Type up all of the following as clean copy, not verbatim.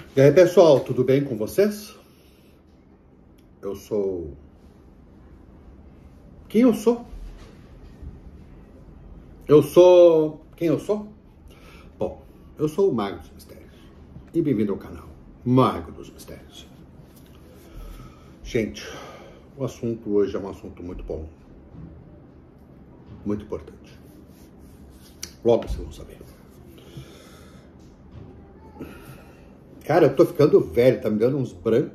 E aí, pessoal, tudo bem com vocês? Eu sou... Quem eu sou? Quem eu sou? Bom, eu sou o Mago dos Mistérios. E bem-vindo ao canal Mago dos Mistérios. Gente, o assunto hoje é um assunto muito bom. Muito importante. Logo vocês vão saber. Cara, eu tô ficando velho, tá me dando uns brancos.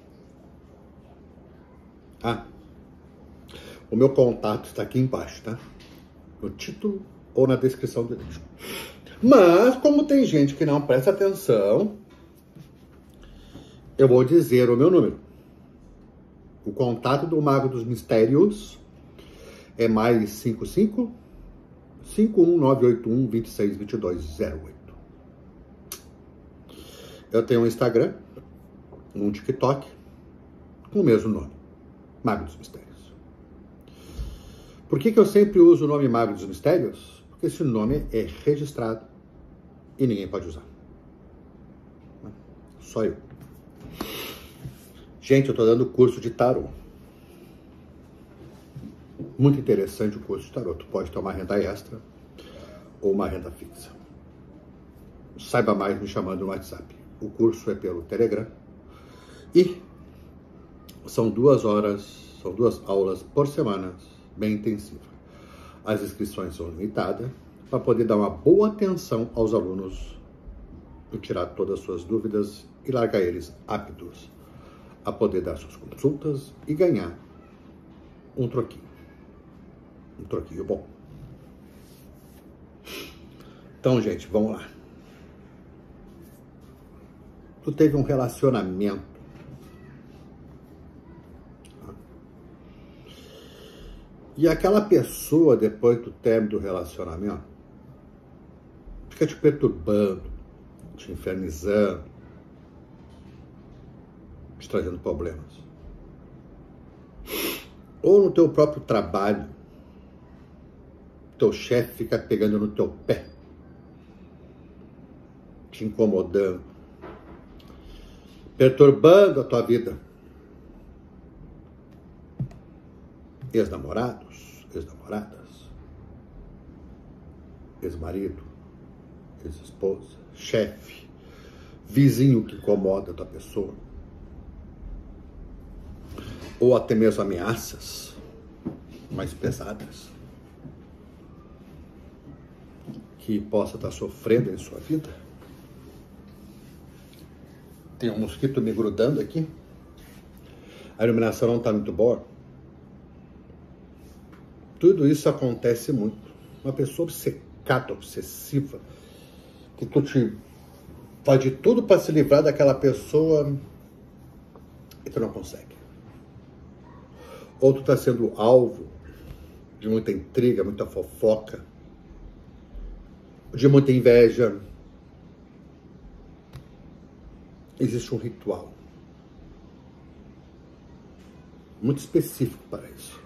O meu contato está aqui embaixo, tá? No título ou na descrição do vídeo. Mas, como tem gente que não presta atenção, eu vou dizer o meu número. O contato do Mago dos Mistérios é mais 55 51981 262208. Eu tenho um Instagram, um TikTok, com o mesmo nome, Mago dos Mistérios. Por que eu sempre uso o nome Mago dos Mistérios? Porque esse nome é registrado e ninguém pode usar. Só eu. Gente, eu tô dando curso de tarô. Muito interessante o curso de tarô. Tu pode ter uma renda extra ou uma renda fixa. Saiba mais me chamando no WhatsApp. O curso é pelo Telegram e são 2 aulas por semana, bem intensiva. As inscrições são limitadas para poder dar uma boa atenção aos alunos e tirar todas as suas dúvidas e largar eles aptos a poder dar suas consultas e ganhar um troquinho. Um troquinho bom. Então, gente, vamos lá. Tu teve um relacionamento. E aquela pessoa, depois do término do relacionamento, fica te perturbando, te infernizando, te trazendo problemas. Ou no teu próprio trabalho, teu chefe fica pegando no teu pé, te incomodando, perturbando a tua vida. Ex-namorados, ex-namoradas, ex-marido, ex-esposa, chefe, vizinho que incomoda a tua pessoa. Ou até mesmo ameaças mais pesadas que possa estar sofrendo em sua vida. Tem um mosquito me grudando aqui. A iluminação não está muito boa. Tudo isso acontece muito. Uma pessoa obcecada, obsessiva, que tu te faz de tudo para se livrar daquela pessoa e tu não consegue. Ou tu está sendo alvo de muita intriga, muita fofoca, de muita inveja. Existe um ritual muito específico para isso.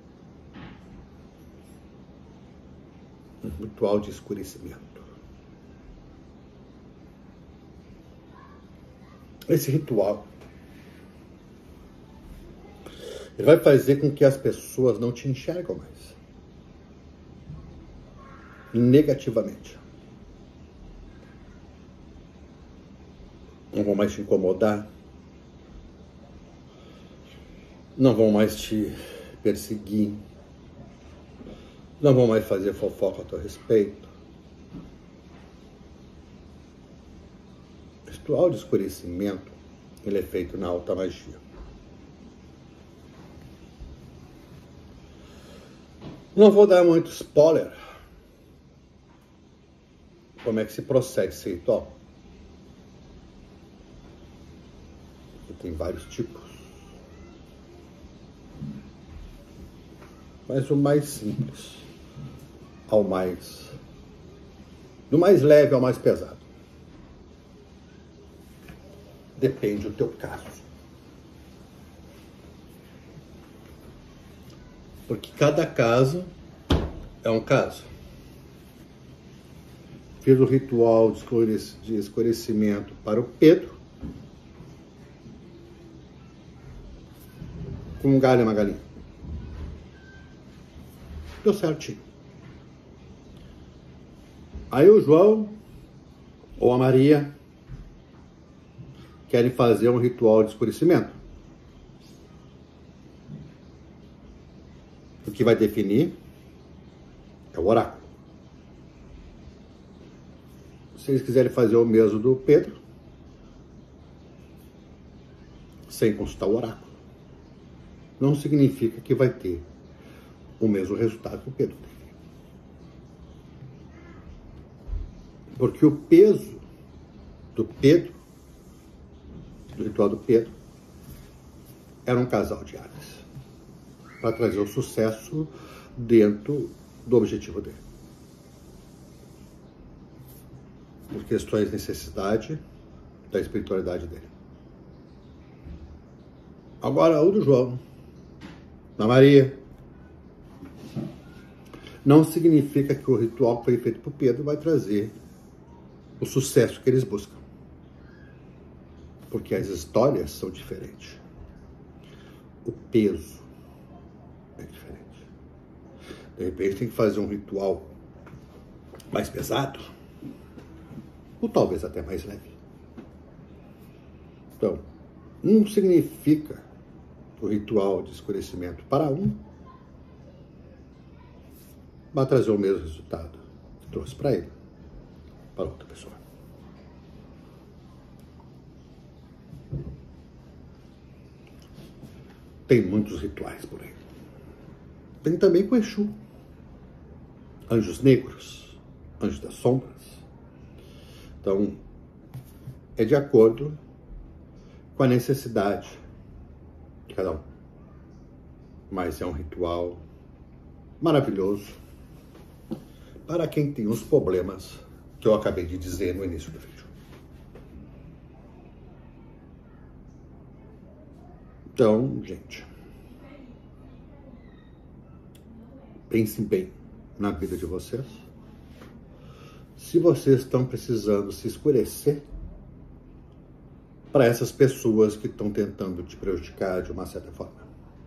Um ritual de escurecimento. Esse ritual, ele vai fazer com que as pessoas não te enxergam mais. Negativamente. Não vão mais te incomodar. Não vão mais te perseguir. Não vão mais fazer fofoca a teu respeito. O ritual de escurecimento, ele é feito na alta magia. Não vou dar muito spoiler. Como é que se procede esse ritual? Porque tem vários tipos. Mas o mais simples ao mais... do mais leve ao mais pesado. Depende do teu caso. Porque cada caso é um caso. Fiz o ritual de escurecimento para o Pedro, com um galho e uma galinha. Deu certinho. Aí o João ou a Maria querem fazer um ritual de escurecimento. O que vai definir é o oráculo. Se eles quiserem fazer o mesmo do Pedro, sem consultar o oráculo, não significa que vai ter o mesmo resultado que o Pedro teve. Porque o peso do Pedro, do ritual do Pedro, era um casal de aves para trazer o sucesso dentro do objetivo dele. Por questões de necessidade da espiritualidade dele. Agora, o do João, da Maria, não significa que o ritual que foi feito por Pedro vai trazer o sucesso que eles buscam. Porque as histórias são diferentes. O peso é diferente. De repente tem que fazer um ritual mais pesado, ou talvez até mais leve. Então, não significa o ritual de escurecimento para um vai trazer o mesmo resultado que trouxe para ele, para outra pessoa. Tem muitos rituais por aí. Tem também com Exu, anjos negros, anjos das sombras. Então, é de acordo com a necessidade de cada um. Mas é um ritual maravilhoso para quem tem os problemas que eu acabei de dizer no início do vídeo. Então, gente, pensem bem na vida de vocês. Se vocês estão precisando se escurecer para essas pessoas que estão tentando te prejudicar de uma certa forma.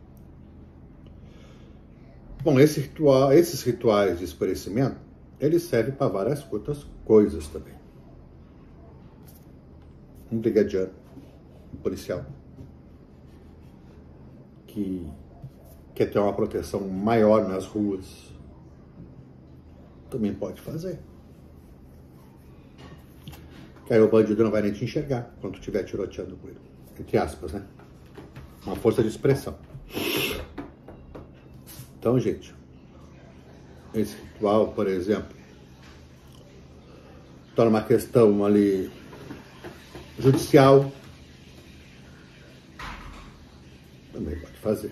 Bom, esses rituais de escurecimento, eles servem para várias outras coisas também. Um brigadiano, um policial, que quer ter uma proteção maior nas ruas, também pode fazer. Que aí o bandido não vai nem te enxergar quando tu estiver tiroteando com ele. Entre aspas, né? Uma força de expressão. Então, gente, esse ritual, por exemplo, está numa questão ali judicial, também pode fazer.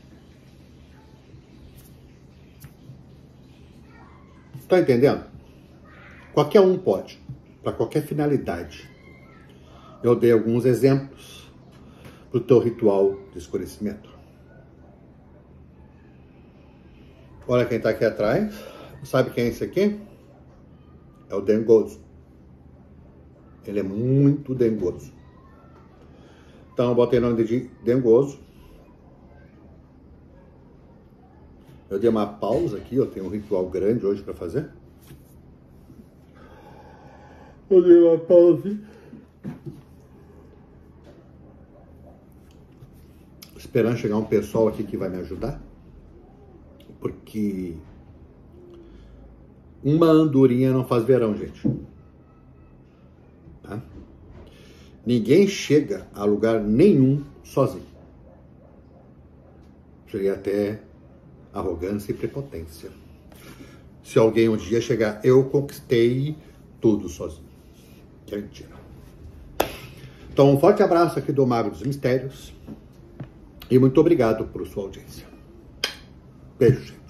Tá entendendo? Qualquer um pode, para qualquer finalidade. Eu dei alguns exemplos para o teu ritual de escurecimento. Olha quem está aqui atrás. Sabe quem é esse aqui? É o dengoso. Ele é muito dengoso. Então eu botei o nome de dengoso. Eu dei uma pausa aqui, eu tenho um ritual grande hoje para fazer. Eu dei uma pausa. Esperando chegar um pessoal aqui que vai me ajudar. Porque uma andorinha não faz verão, gente. Tá? Ninguém chega a lugar nenhum sozinho. Seria até arrogância e prepotência. Se alguém um dia chegar, eu conquistei tudo sozinho. Que é mentira. Então, um forte abraço aqui do Mago dos Mistérios. E muito obrigado por sua audiência. Beijo, gente.